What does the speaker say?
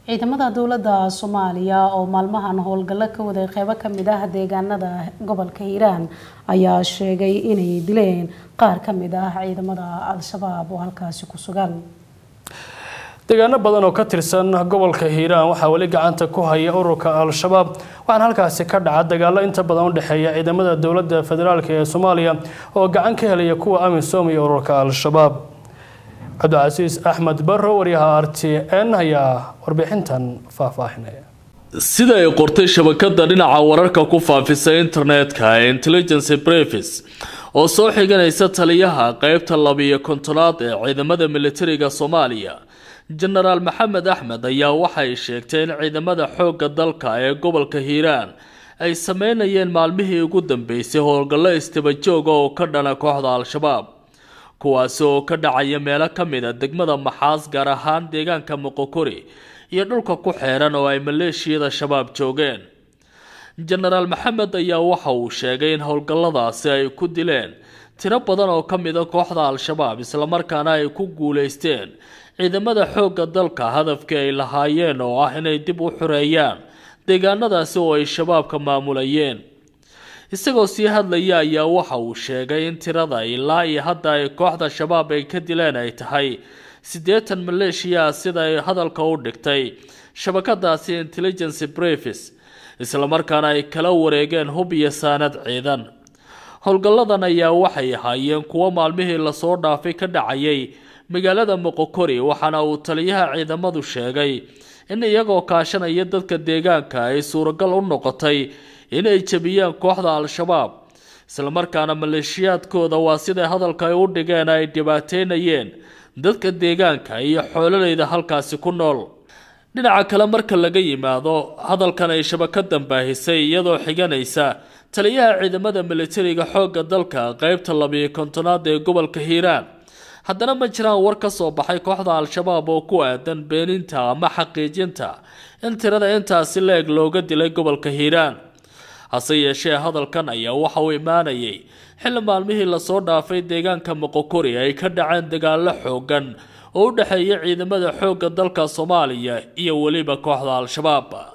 ciidamada dawladda Soomaaliya oo maalmahan howlgalo ka waday qaybo kamid ah deegaanada gobolka Hiiraan ayaa sheegay inay dileen qaar kamid ah ciidamada Al-Shabaab oo halkaas ku sugan. deegaano badan oo ka tirsan gobolka Hiiraan waxa wali gacanta ku haya ururka Al-Shabaab waxaan halkaas ka dhacay dagaalo inta badan u dhaxeeya ciidamada dawladda federaalka ee Soomaaliya oo gacan ka helaya kuwa amisom iyo ururka Al-Shabaab. Cabdulcasiis Axmed Barro wariyaha RTN ayaa warbixintan faahfaahinaya. sida ay qortay shabakada dhinaca wararka ku faafisay internetka ee Intelligence Briefs oo soo xiganaysa taliyaha qaybta 12aad ee ciidamada militariga Soomaaliya General Maxamed Axmed ayaa waxay sheegtay in ciidamada xoogga dalka ee gobolka Hiiraan ay sameynayeen maalmihii ugu dambeysay howlgallo istibajoog oo ka dhana kooxda Al-Shabaab kuwaas oo ka dhacaya meelo kamid ah degmada Maxaas gaar ahaan deegaanka Moqokori iyo dhulka ku xeeran oo ay maleeshiyada shabaab joogeen. General Maxamed ayaa waxa uu sheegay in howlgalladaasi ay ku dileen tiro badan oo kamid ah kooxda Al-Shabaab isla markaana ay ku guuleysteen ciidamada xoogga dalka hadafkii ay lahaayeen oo ah inay dib u xureeyaan deegaanadaasi oo ay shabaabka maamulayeen. isagoo sii hadlaya ayaa waxa uu sheegay in tirada ilaa iyo hadda ay kooxda shabaab ay ka dileen ay tahay 80 maleeshiya sida ay hadalka u dhigtay shabakadaasi Intelligence Briefs isla markaana ay kala wareegeen hub iyo saanad ciidan. howlgalladan ayaa waxay ahaayeen kuwa maalmihii la soo dhaafay ka dhacayay magaalada Moqokori waxaana uu taliyaha ciidamadu sheegay in iyagoo kaashanaya dadka deegaanka ay suuragal u noqotay inay jabiyaan kooxda Al-Shabaab isla markaana maleeshiyaadkooda waa sida hadalka ay u dhigeen ay dhibaateynayeen dadka deegaanka iyo xoolalayda halkaasi ku nool. dhinaca kale marka laga yimaado hadalkan ay shabakadan baahisay iyadoo xiganaysa taliyaha ciidamada militariga xoogga dalka qaybta 12aad ee gobolka Hiiraan haddana ma jiraan war ka soo baxay kooxda Al-Shabaab oo ku aadan beeninta ama xaqiijinta in tirada intaasi leeg looga dilay gobolka Hiiraan. hase yeeshee hadalkan ayaa waxa uu imaanayay xilli maalmihii la soo dhaafay deegaanka Moqokori ay ka dhaceen dagaalo xoogan oo u dhaxeeya ciidamada xoogga dalka Soomaaliya iyo waliba kooxda Al-Shabaab.